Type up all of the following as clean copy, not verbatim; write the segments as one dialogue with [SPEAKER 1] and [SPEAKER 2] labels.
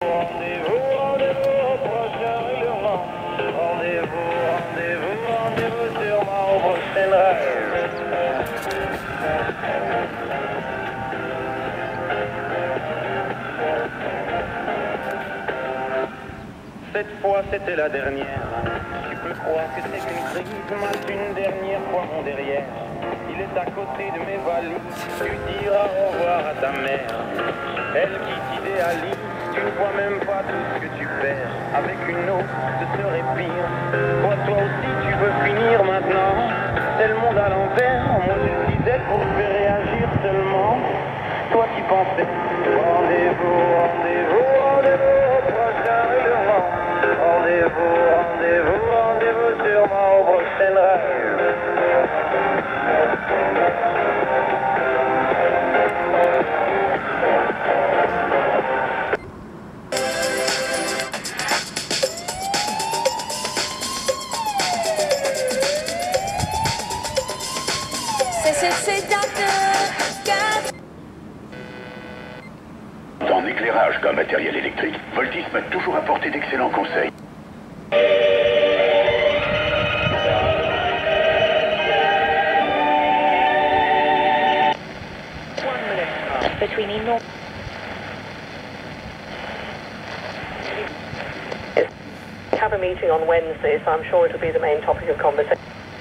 [SPEAKER 1] Rendez-vous, rendez-vous au prochain règlement. Rendez-vous, rendez-vous, rendez-vous sûrement au prochain rêve. Cette fois c'était la dernière. Tu peux croire que c'est qu'une crise, mate une dernière fois mon derrière. Il est à côté de mes valises. Tu diras au revoir à ta mère. Elle qui t'idéalise. Tu ne vois même pas tout ce que tu perds. Avec une autre, ce serait pire. Toi aussi, tu veux finir maintenant. C'est le monde à l'envers. Moi, je disais pour te faire réagir seulement. Toi qui pensais. Rendez-vous, rendez-vous, rendez-vous au prochain règlement. Rendez-vous, rendez-vous, rendez-vous sûrement au prochain rêve.
[SPEAKER 2] C'est
[SPEAKER 3] En éclairage comme matériel électrique, Voltis m'a toujours apporté d'excellents conseils.
[SPEAKER 4] Have a meeting on Wednesday, so I'm sure it'll be the main topic of conversation.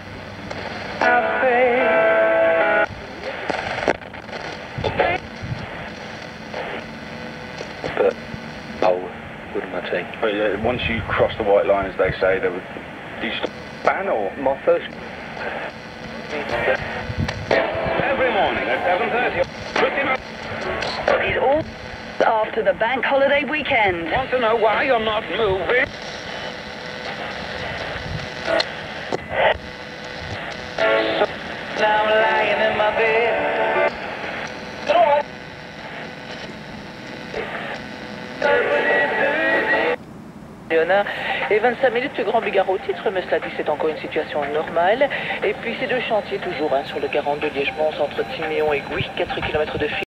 [SPEAKER 5] But what am I saying?
[SPEAKER 6] But once you cross the white line, as they say, do you stop ban or?
[SPEAKER 5] My first.
[SPEAKER 6] Every morning at 7:30. Pretty much.
[SPEAKER 7] It's all after the bank holiday weekend.
[SPEAKER 6] Want to know why you're not moving? Now I'm lying in my bed.
[SPEAKER 4] Et 25 minutes, le Grand Bigard au titre, mais cela dit, c'est encore une situation normale. Et puis ces deux chantiers toujours sur le 42 Liège-Mons entre Timéon et Gouy, 4 km de fil.